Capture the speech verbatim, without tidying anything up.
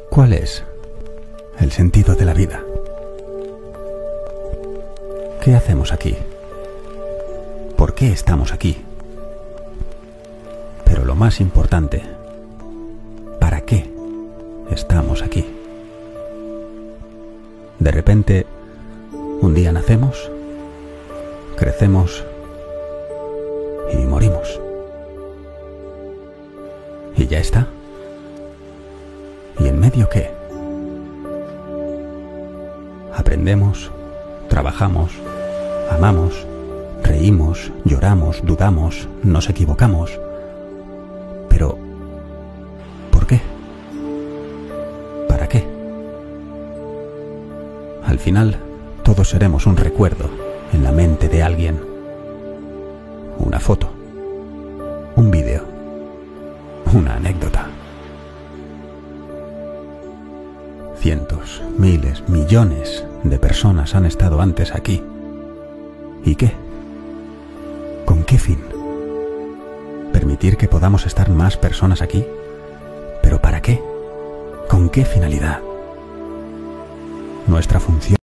¿Cuál es el sentido de la vida? ¿Qué hacemos aquí? ¿Por qué estamos aquí? Pero lo más importante, ¿para qué estamos aquí? De repente, un día nacemos, crecemos y morimos. ¿Y ya está? ¿Y en medio qué? Aprendemos, trabajamos, amamos, reímos, lloramos, dudamos, nos equivocamos. Pero, ¿por qué? ¿Para qué? Al final, todos seremos un recuerdo en la mente de alguien. Una foto, un vídeo, una anécdota. Cientos, miles, millones de personas han estado antes aquí. ¿Y qué? ¿Con qué fin? ¿Permitir que podamos estar más personas aquí? ¿Pero para qué? ¿Con qué finalidad? Nuestra función